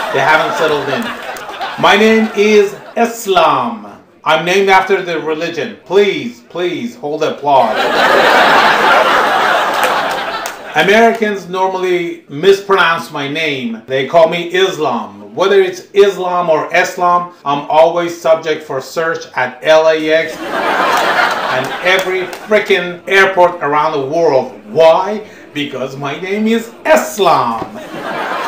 They haven't settled in. My name is Eslam. I'm named after the religion. Please, please, hold the applause. Americans normally mispronounce my name. They call me Islam. Whether it's Islam or Eslam, I'm always subject for search at LAX and every freaking airport around the world. Why? Because my name is Eslam.